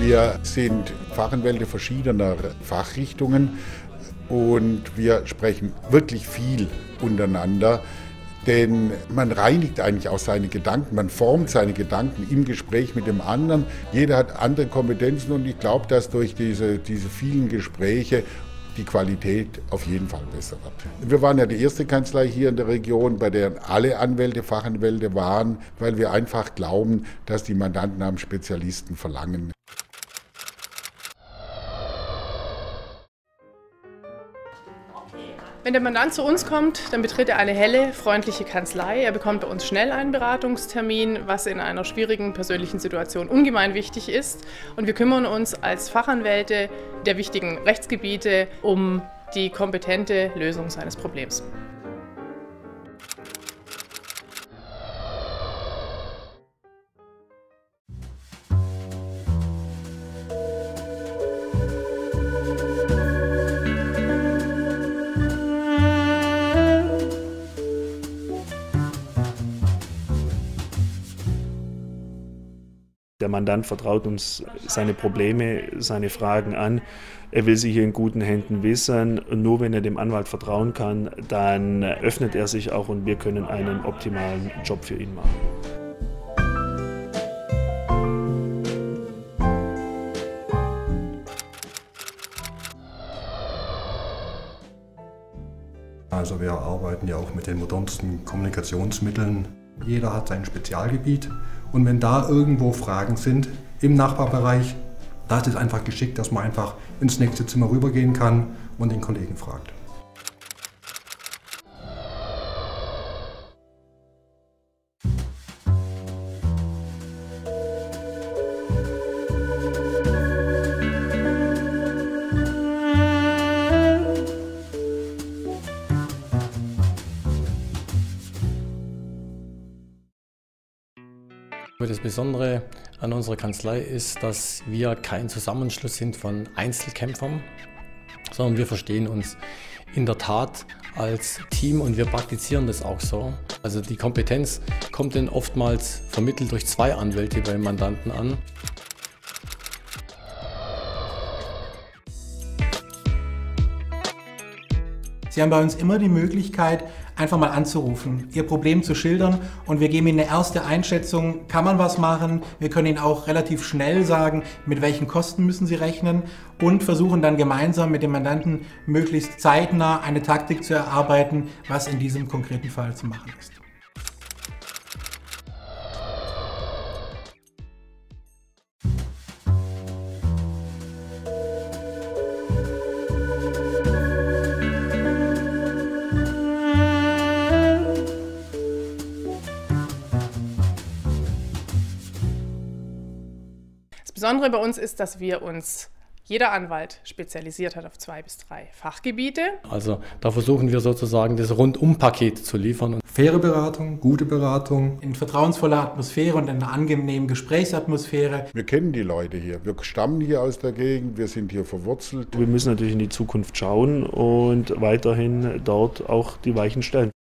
Wir sind Fachanwälte verschiedener Fachrichtungen und wir sprechen wirklich viel untereinander. Denn man reinigt eigentlich auch seine Gedanken, man formt seine Gedanken im Gespräch mit dem anderen. Jeder hat andere Kompetenzen und ich glaube, dass durch diese vielen Gespräche die Qualität auf jeden Fall besser wird. Wir waren ja die erste Kanzlei hier in der Region, bei der alle Anwälte, Fachanwälte waren, weil wir einfach glauben, dass die Mandanten am Spezialisten verlangen. Wenn der Mandant zu uns kommt, dann betritt er eine helle, freundliche Kanzlei. Er bekommt bei uns schnell einen Beratungstermin, was in einer schwierigen persönlichen Situation ungemein wichtig ist. Und wir kümmern uns als Fachanwälte der wichtigen Rechtsgebiete um die kompetente Lösung seines Problems. Der Mandant vertraut uns seine Probleme, seine Fragen an. Er will sie hier in guten Händen wissen. Und nur wenn er dem Anwalt vertrauen kann, dann öffnet er sich auch und wir können einen optimalen Job für ihn machen. Also wir arbeiten ja auch mit den modernsten Kommunikationsmitteln. Jeder hat sein Spezialgebiet und wenn da irgendwo Fragen sind im Nachbarbereich, da ist es einfach geschickt, dass man einfach ins nächste Zimmer rübergehen kann und den Kollegen fragt. Das Besondere an unserer Kanzlei ist, dass wir kein Zusammenschluss sind von Einzelkämpfern, sondern wir verstehen uns in der Tat als Team und wir praktizieren das auch so. Also die Kompetenz kommt dann oftmals vermittelt durch zwei Anwälte beim Mandanten an. Sie haben bei uns immer die Möglichkeit, einfach mal anzurufen, Ihr Problem zu schildern und wir geben Ihnen eine erste Einschätzung, kann man was machen, wir können Ihnen auch relativ schnell sagen, mit welchen Kosten müssen Sie rechnen und versuchen dann gemeinsam mit dem Mandanten möglichst zeitnah eine Taktik zu erarbeiten, was in diesem konkreten Fall zu machen ist. Das Besondere bei uns ist, dass jeder Anwalt spezialisiert hat auf 2 bis 3 Fachgebiete. Also da versuchen wir sozusagen das Rundumpaket zu liefern. Faire Beratung, gute Beratung. In vertrauensvoller Atmosphäre und in einer angenehmen Gesprächsatmosphäre. Wir kennen die Leute hier, wir stammen hier aus der Gegend, wir sind hier verwurzelt. Wir müssen natürlich in die Zukunft schauen und weiterhin dort auch die Weichen stellen.